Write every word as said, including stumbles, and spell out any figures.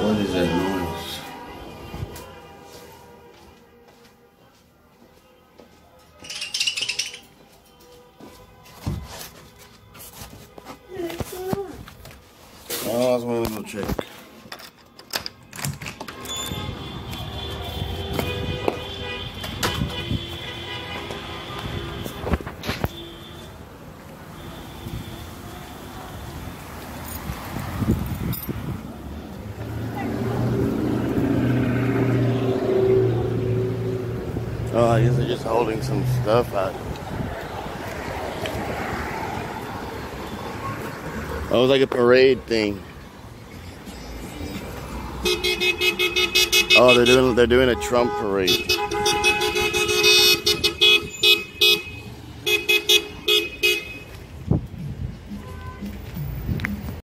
What is that noise? Oh, I was going to go check. Oh, I guess they're just holding some stuff out. Oh, it was like a parade thing. Oh, they're doing they're doing a Trump parade.